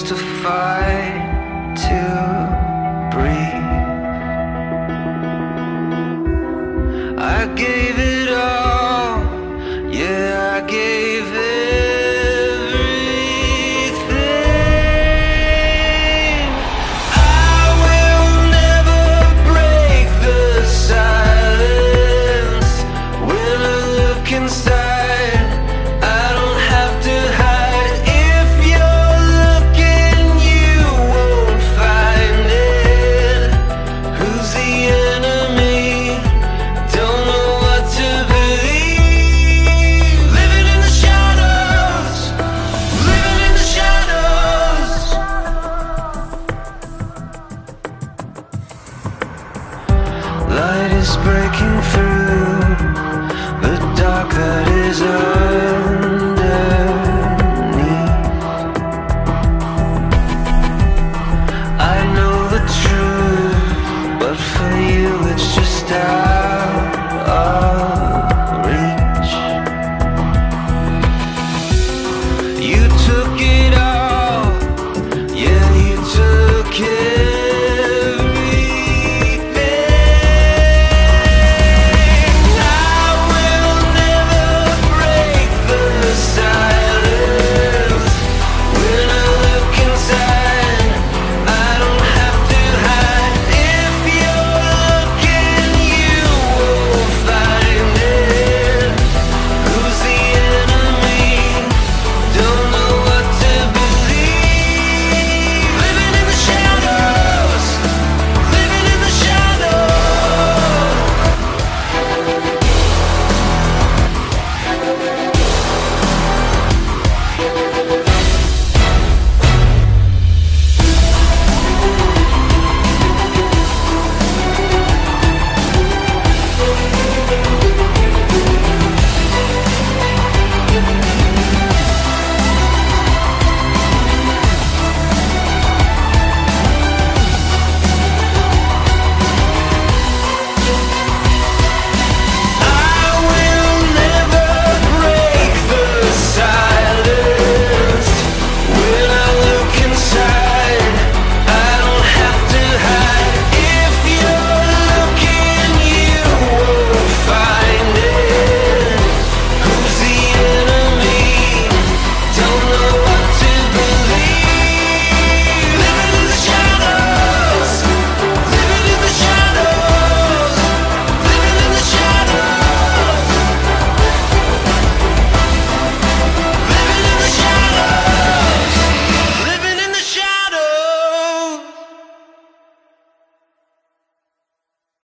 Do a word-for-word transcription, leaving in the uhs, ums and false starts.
just a fight to breathe. I gave it all, yeah, I gave everything. I will never break the silence. When I look inside, I don't have to hide. If you're looking, you won't find it. Who's the enemy? Don't know what to believe. Living in the shadows, living in the shadows. Light is breaking through the dark that is underneath. I know the truth, but for you it's just out.